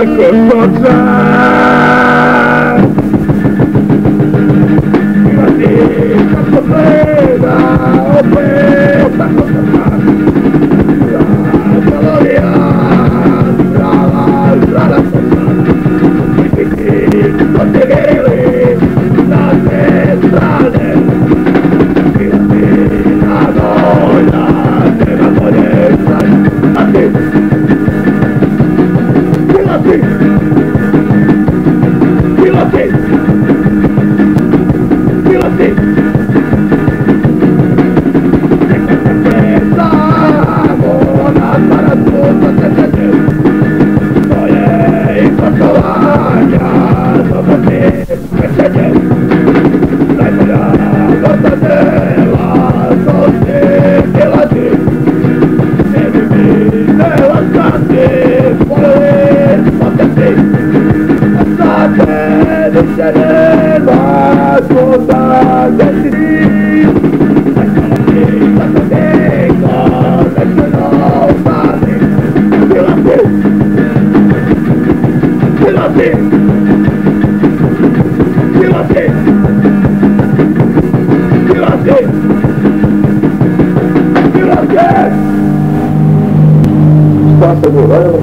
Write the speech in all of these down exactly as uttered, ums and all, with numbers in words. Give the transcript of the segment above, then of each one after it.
cosa Fíjate, tanto frena, hombre, otra cosa más La melodía, la, la, la cosa Difícil conseguir las centrales Fíjate, la noia de la molesta Así Fíjate Fíjate Fíjate Empezamos las para todos entender Oye, y cuando vayas somos mi entender La mirada de las once de la noche De vivir de bastante poder potenciar Hasta de tener las cosas de ti La tengo de que no sabe Fíjate Fíjate Fíjate Fíjate Fíjate Está seguro,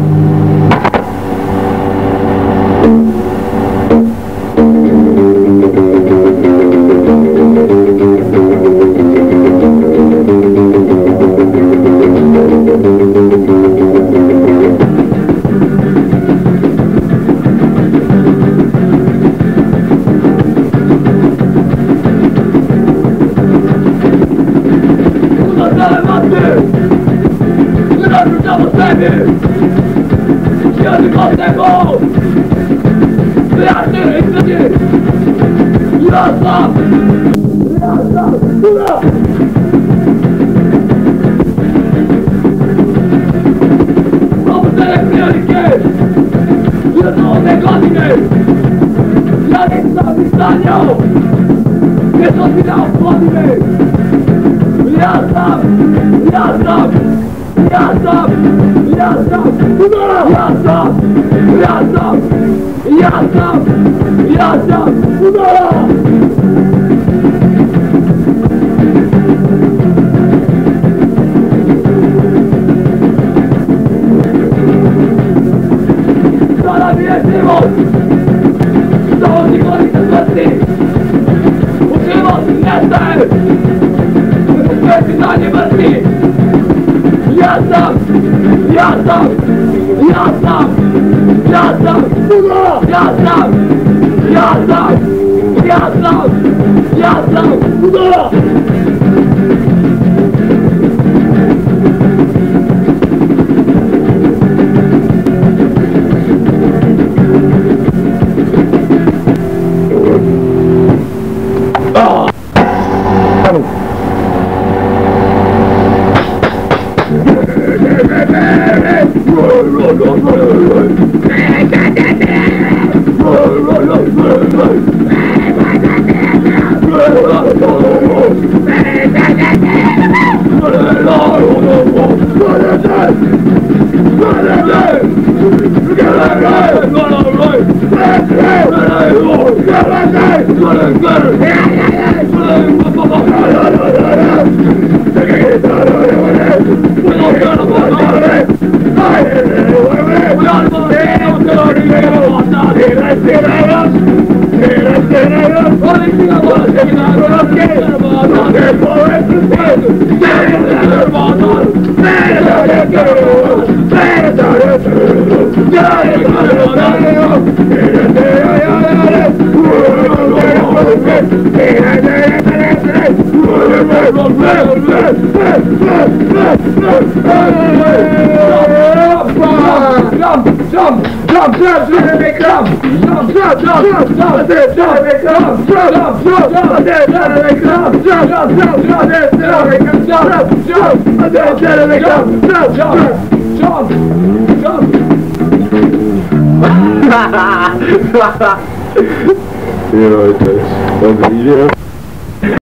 You know, it's, it's,